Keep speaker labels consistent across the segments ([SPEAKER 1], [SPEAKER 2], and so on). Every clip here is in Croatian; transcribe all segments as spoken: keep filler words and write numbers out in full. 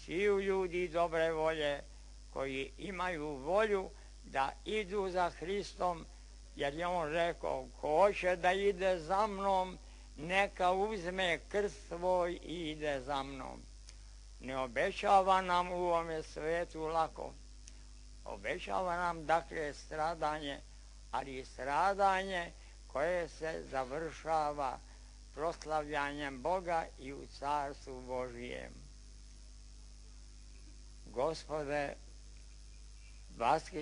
[SPEAKER 1] sviju ljudi dobre volje koji imaju volju da idu za Hristom, jer je on rekao, ko hoće da ide za mnom, neka uzme krst svoj i ide za mnom. Ne obećava nam u ovome svetu lako. Obećava nam dakle stradanje, ali stradanje koje se završava proslavljanjem Boga i u Carstvu Božijem. Gospode, vaski,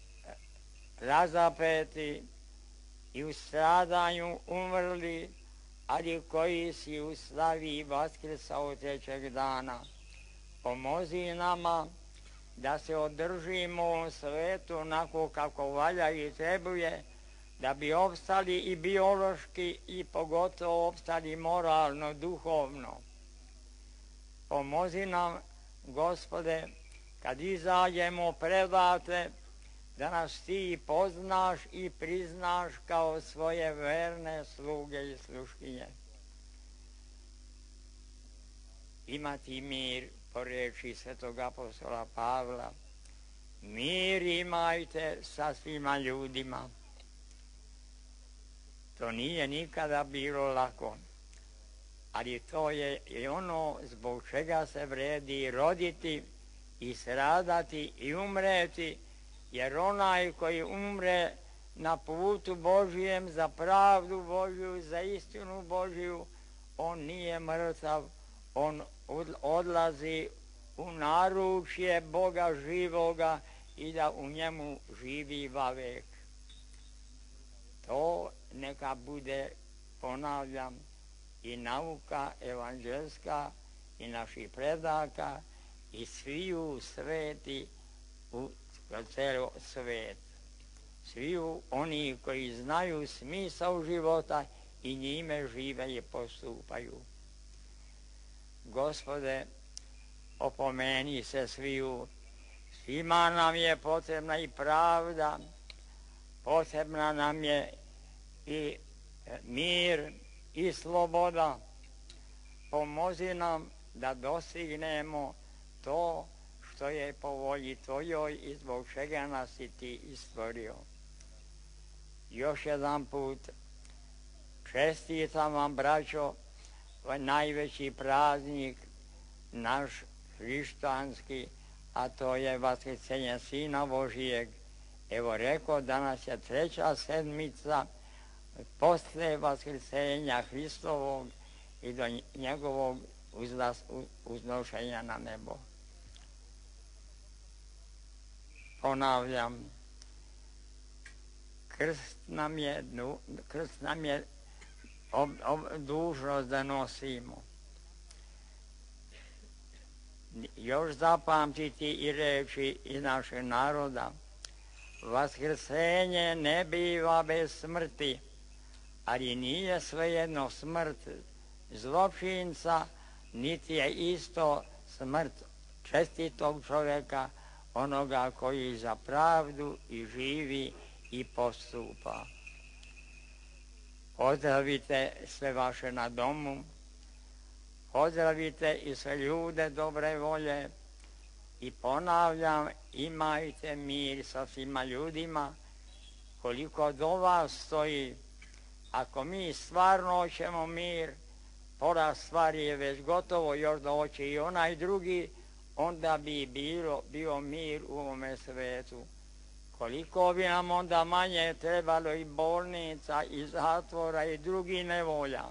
[SPEAKER 1] razapeti i u stradanju umrli, ali koji si u slavi vaskrsao trećeg dana, pomozi nama da se održimo u ovom svetu onako kako valja i trebuje, da bi opstali i biološki i pogotovo opstali moralno, duhovno. Pomozi nam, Gospode, kad izađemo predate, da nas ti poznaš i priznaš kao svoje verne sluge i sluškinje. Imati mir, po reči svetog apostola Pavla, mir imajte sa svima ljudima. To nije nikada bilo lako, ali to je i ono zbog čega se vredi roditi i stradati i umreti, jer onaj koji umre na putu Božijem za pravdu Božju, za istinu Božju, on nije mrtav, on odlazi u naručje Boga živoga i da u njemu živi vavek. To neka bude, ponavljam, i nauka evanđelska i naših predaka i sviju sveti u celo svet. Sviju oni koji znaju smisao života i njime žive i postupaju. Gospode, opomeni se sviju, svima nam je potrebna i pravda, potrebna nam je i mir i sloboda. Pomozi nam da dostignemo to što je po volji Tvojoj i zbog čega nas i Ti stvorio. Još jedan put čestitam vam, braćo, ovaj najveći praznik naš hrišćanski, a to je vaskrsenje Sina Božijeg. Evo rekao, danas je treća sedmica posle vaskrsenja Hristovog i do njegovog uznošenja na nebo. Ponavljam, krst nam je, krst nam je ob, ob, dužnost da nosimo. Još zapamtiti i reći i našeg naroda, vaskrsenje ne biva bez smrti, ali nije svejedno smrt zločinca, niti je isto smrt čestitog čovjeka, onoga koji za pravdu i živi i postupa. Pozdravite sve vaše na domu, pozdravite i sve ljude dobre volje i ponavljam, imajte mir sa svima ljudima, koliko do vas stoji. Ako mi stvarno hoćemo mir, pola stvari je već gotovo, još da hoće i onaj drugi, onda bi bilo, bio mir u ovome svetu. Koliko bi nam onda manje trebalo i bolnica, i zatvora, i drugih nevolja.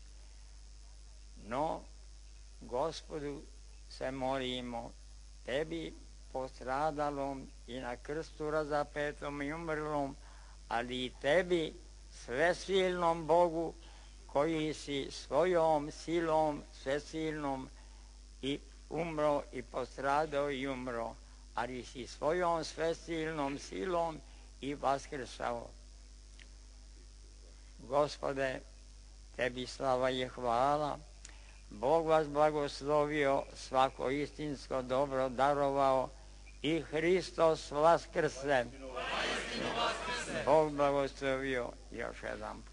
[SPEAKER 1] No, Gospodu se molimo, Tebi postradalom i na krstu razapetom i umrlom, ali i Tebi, svesilnom Bogu, koji si svojom silom svesilnom i umro i postradao i umro, ali si svojom svesilnom silom i vaskrsao. Gospode, Tebi slava i hvala. Bog vas blagoslovio, svako istinsko dobro darovao i Hristos vaskrse. Bog blagoslovio još jedan put.